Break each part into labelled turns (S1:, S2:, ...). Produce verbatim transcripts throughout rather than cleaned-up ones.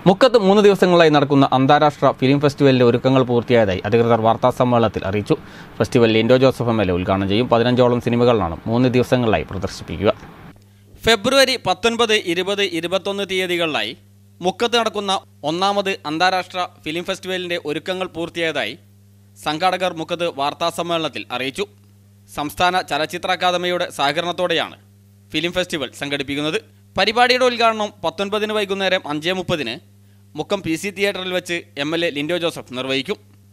S1: മുക്കത്ത് മൂന്ന് ദിവസങ്ങളായി നടക്കുന്ന അന്താരാഷ്ട്ര ഫിലിം ഫെസ്റ്റിവലിന്റെ ഒരുക്കങ്ങൾ പൂർത്തിയായതായി അധികൃതർ വാർത്താസമ്മേളനത്തിൽ അറിയിച്ചു. Festival Linto Joseph M L A ഉദ്ഘാടനം ചെയ്യും. പതിനഞ്ചോളം സിനിമകളാണ് മൂന്ന് ദിവസങ്ങളിലായി പ്രദർശിപ്പിക്കുക. ഫെബ്രുവരി പത്തൊൻപത്, ഇരുപത്, ഇരുപത്തൊന്ന് തീയതികളിലായി മുക്കത്ത് നടക്കുന്ന ഒന്നാമത് അന്താരാഷ്ട്ര ഫിലിം ഫെസ്റ്റിവലിന്റെ ഒരുക്കങ്ങൾ പൂർത്തിയായതായി സംഘാടകർ മുക്കത്ത് വാർത്താസമ്മേളനത്തിൽ അറിയിച്ചു. സംസ്ഥാന ചലച്ചിത്ര അക്കാദമിയുടെ സഹകരണത്തോടെയാണ് ഫിലിം ഫെസ്റ്റിവൽ സംഘടിപ്പിക്കുന്നത്. പരിപാടിയുടെ ഉദ്ഘാടനം പത്തൊൻപതിന് വൈകുന്നേരം അഞ്ച് മുപ്പതിന് മുക്കം പി സി തിയേറ്ററിൽ വെച്ച് M L A Linto Joseph നിർവഹിക്കും.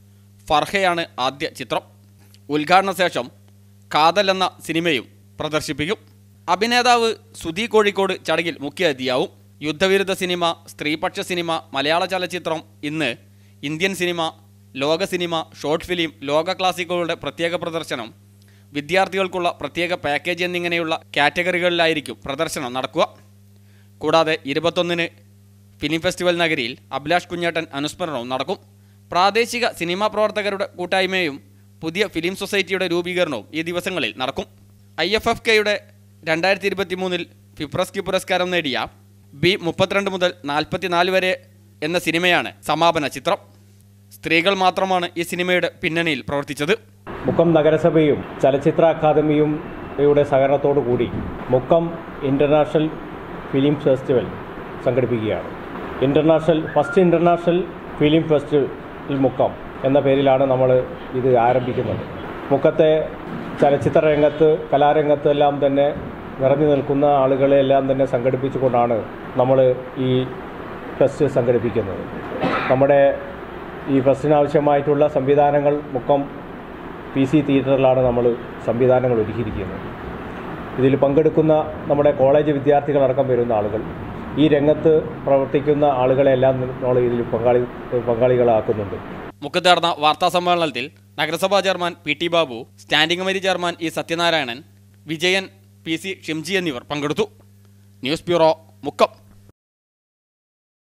S1: ഫർഹയാണ് ആദ്യ ചിത്രം. ഉദ്ഘാടന ശേഷം കാതൽ എന്ന സിനിമയും പ്രദർശിപ്പിക്കും. അഭിനേതാവ് സുധി കോഴിക്കോട് ചടങ്ങിൽ മുഖ്യാതിഥിയാവും. യുദ്ധവിരുദ്ധ സിനിമ, സ്ത്രീപക്ഷ സിനിമ, മലയാള ചലച്ചിത്രം, ഇന്ന് ഇന്ത്യൻ സിനിമ, ലോക സിനിമ, ഷോർട്ട് ഫിലിം, ലോക ക്ലാസിക്കുകളുടെ പ്രത്യേക പ്രദർശനം, വിദ്യാർത്ഥികൾക്കുള്ള പ്രത്യേക പാക്കേജ് എന്നിങ്ങനെയുള്ള കാറ്റഗറികളിലായിരിക്കും പ്രദർശനം നടക്കുക. കൂടാതെ ഇരുപത്തൊന്നിന് ഫിലിം ഫെസ്റ്റിവൽ നഗരിയിൽ അഭിലാഷ് കുഞ്ഞേട്ടൻ അനുസ്മരണവും നടക്കും. പ്രാദേശിക സിനിമാ പ്രവർത്തകരുടെ കൂട്ടായ്മയും പുതിയ ഫിലിം സൊസൈറ്റിയുടെ രൂപീകരണവും ഈ ദിവസങ്ങളിൽ നടക്കും. ഐ എഫ് എഫ് കെയുടെ രണ്ടായിരത്തി ഇരുപത്തി മൂന്നിൽ ഫിപ്രസ്കി പുരസ്കാരം നേടിയ ബി മുപ്പത്തിരണ്ട് മുതൽ നാൽപ്പത്തിനാല് വരെ എന്ന സിനിമയാണ് സമാപന ചിത്രം. സ്ത്രീകൾ മാത്രമാണ് ഈ സിനിമയുടെ പിന്നണിയിൽ പ്രവർത്തിച്ചത്.
S2: മുക്കം നഗരസഭയും ചലച്ചിത്ര അക്കാദമിയും യുടെ സഹകരണത്തോടു കൂടി മുക്കം ഇൻ്റർനാഷണൽ ഫിലിം ഫെസ്റ്റിവൽ സംഘടിപ്പിക്കുകയാണ്. International first international film festival Mukkam എന്ന പേരിലാണ് നമ്മൾ ഇത് ആരംഭിക്കുന്നത്. മുക്കത്തെ ചലച്ചിത്ര രംഗത്ത്, കലാരംഗത്ത് എല്ലാം തന്നെ നിറഞ്ഞു നിൽക്കുന്ന ആളുകളെല്ലാം തന്നെ സംഘടിപ്പിച്ചുകൊണ്ടാണ് നമ്മൾ ഈ ഫെസ്റ്റ് സംഘടിപ്പിക്കുന്നത്. നമ്മുടെ ഈ ഫെസ്റ്റിനാവശ്യമായിട്ടുള്ള സംവിധാനങ്ങൾ മുക്കം പി സി തിയേറ്ററിലാണ് നമ്മൾ സംവിധാനങ്ങൾ ഒരുക്കിയിരിക്കുന്നത്. ഇതിൽ പങ്കെടുക്കുന്ന നമ്മുടെ കോളേജ് വിദ്യാർത്ഥികളടക്കം വരുന്ന ആളുകൾ, ഈ രംഗത്ത് പ്രവർത്തിക്കുന്ന ആളുകളെല്ലാം നമ്മൾ ഇതിൽ പങ്കാളി പങ്കാളികളാക്കുന്നുണ്ട്.
S1: മുക്കത്ത് നടന്ന വാർത്താ സമ്മേളനത്തിൽ നഗരസഭാ chairman P T Babu, standing committee chairman E Sathyanarayanan, Vijayan, P C Shimji എന്നിവർ പങ്കെടുത്തു. News bureau, Mukkam.